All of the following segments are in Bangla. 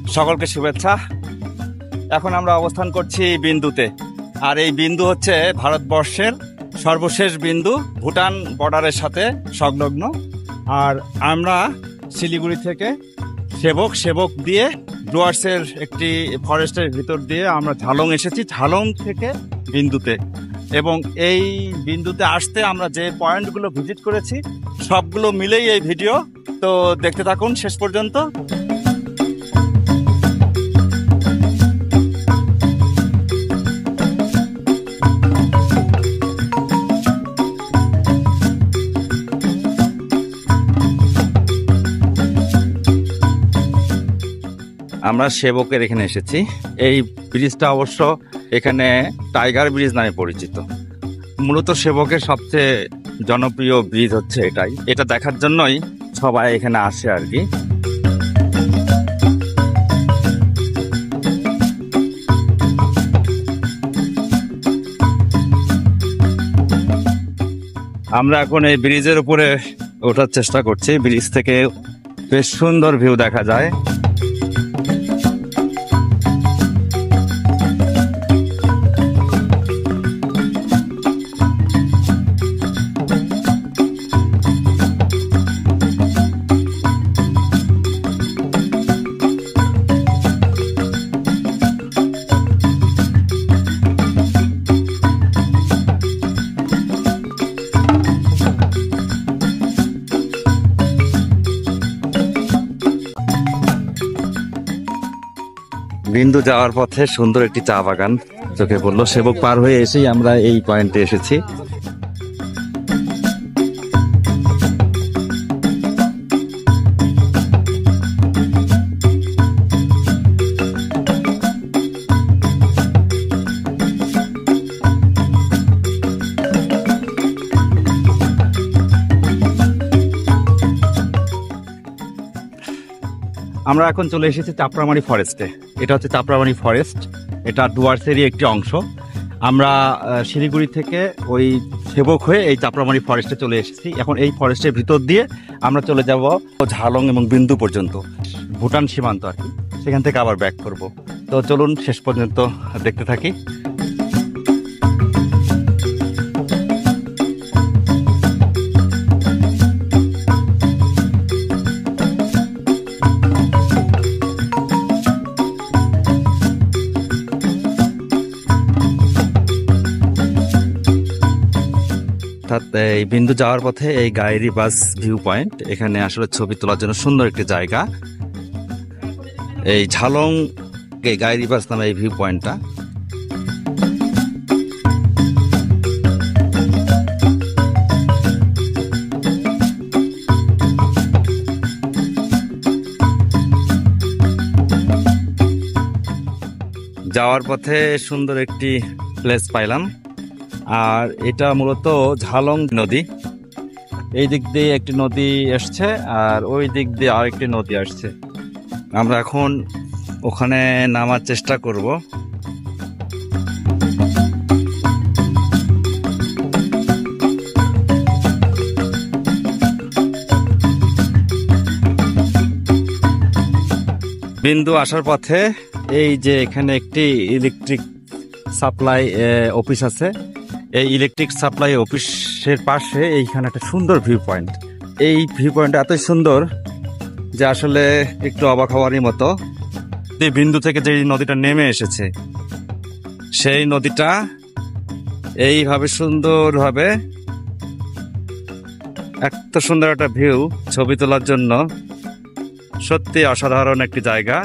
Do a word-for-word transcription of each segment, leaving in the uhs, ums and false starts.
সকলকে শুভেচ্ছা। এখন আমরা অবস্থান করছি বিন্দুতে, আর এই বিন্দু হচ্ছে ভারতবর্ষের সর্বশেষ বিন্দু, ভুটান বর্ডারের সাথে সংলগ্ন। আর আমরা শিলিগুড়ি থেকে সেবক সেবক দিয়ে ডুয়ার্সের একটি ফরেস্টের ভিতর দিয়ে আমরা ঝালং এসেছি, ঝালং থেকে বিন্দুতে। এবং এই বিন্দুতে আসতে আমরা যে পয়েন্টগুলো ভিজিট করেছি সবগুলো মিলেই এই ভিডিও, তো দেখতে থাকুন শেষ পর্যন্ত। আমরা সেবকের এখানে এসেছি। এই ব্রিজটা অবশ্য এখানে টাইগার ব্রিজ নামে পরিচিত। মূলত সেবকের সবচেয়ে জনপ্রিয় ব্রিজ হচ্ছে এটাই, এটা দেখার জন্যই সবাই এখানে আসে আর কি। আমরা এখন এই ব্রিজের উপরে ওঠার চেষ্টা করছি। ব্রিজ থেকে বেশ সুন্দর ভিউ দেখা যায়। বিন্দু যাওয়ার পথে সুন্দর একটি চা বাগান চোখে পড়লো। সেবক পার হয়ে এসেই আমরা এই পয়েন্টে এসেছি। আমরা এখন চলে এসেছি চাপড়ামারি ফরেস্টে। এটা হচ্ছে চাপড়ামারি ফরেস্ট, এটা ডুয়ার্সেরই একটি অংশ। আমরা শিলিগুড়ি থেকে ওই সেবক হয়ে এই চাপড়ামারি ফরেস্টে চলে এসেছি। এখন এই ফরেস্টের ভিতর দিয়ে আমরা চলে যাব ঝালং এবং বিন্দু পর্যন্ত, ভুটান সীমান্ত আর কি। সেখান থেকে আবার ব্যাক করব। তো চলুন শেষ পর্যন্ত দেখতে থাকি। এই বিন্দু যাওয়ার পথে এই গাইরি বাস ভিউ পয়েন্ট, এখানে আসলে ছবি তোলার জন্য সুন্দর একটি জায়গা। এই ঝালং এই গাইরি বাস নামে এই ভিউ পয়েন্টটা। যাওয়ার পথে সুন্দর একটি প্লেস পাইলাম, আর এটা মূলত ঝালং নদী। এই দিক দিয়ে একটি নদী আসছে আর ওই দিক দিয়ে আরেকটি নদী আসছে। আমরা এখন ওখানে নামার চেষ্টা করব। বিন্দু আসার পথে এই যে এখানে একটি ইলেকট্রিক সাপ্লাই অফিস আছে। এই ইলেকট্রিক সাপ্লাই অফিসের পাশে এইখানে একটা সুন্দর ভিউ পয়েন্ট। এই ভিউ পয়েন্টটা এতই সুন্দর যে আসলে একটু অবাক হওয়ারই মতো। এই বিন্দু থেকে যে নদীটা নেমে এসেছে, সেই নদীটা এইভাবে সুন্দরভাবে, এত সুন্দর একটা ভিউ ছবি তোলার জন্য সত্যি অসাধারণ একটি জায়গা।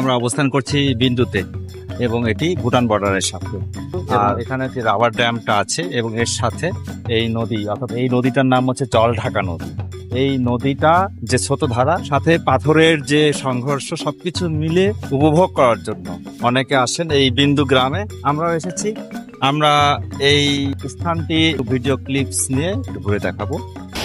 আমরা অবস্থান করছি বিন্দুতে এবং এটি ভুটান বর্ডারের সাথে। আর এখানে যে রাবার ড্যামটা আছে এবং এর সাথে এই নদী, অর্থাৎ এই নদীটার নাম হচ্ছে জলঢাকা নদী। এই নদীটা যে স্রোতধারা সাথে পাথরের যে সংঘর্ষ সবকিছু মিলে উপভোগ করার জন্য অনেকে আসেন এই বিন্দু গ্রামে। আমরাও এসেছি। আমরা এই স্থানটি ভিডিও ক্লিপস নিয়ে ঘুরে দেখাবো।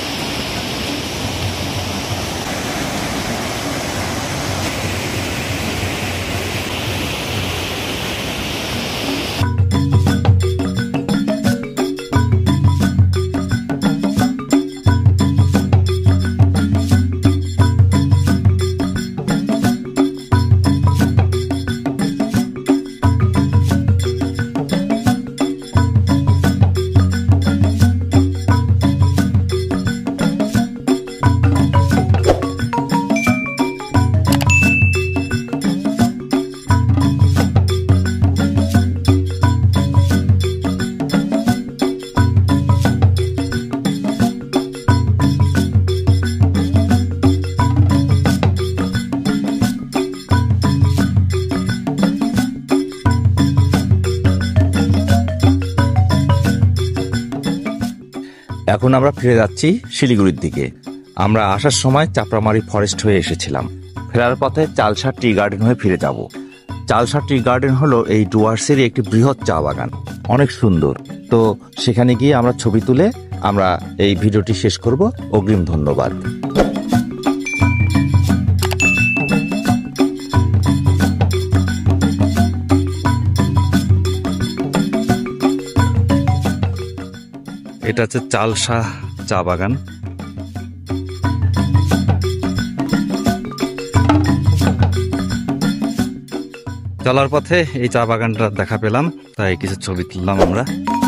এখন আমরা ফিরে যাচ্ছি শিলিগুড়ির দিকে। আমরা আসার সময় চাপড়ামারি ফরেস্ট হয়ে এসেছিলাম, ফেরার পথে চালসা টি গার্ডেন হয়ে ফিরে যাব। চালসা টি গার্ডেন হলো এই ডুয়ার্সেরই একটি বৃহৎ চা বাগান, অনেক সুন্দর। তো সেখানে গিয়ে আমরা ছবি তুলে আমরা এই ভিডিওটি শেষ করব। অগ্রিম ধন্যবাদ। এটা হচ্ছে চালসা চা বাগান। চলার পথে এই চা বাগানটা দেখা পেলাম, তাই কিছু ছবি তুললাম আমরা।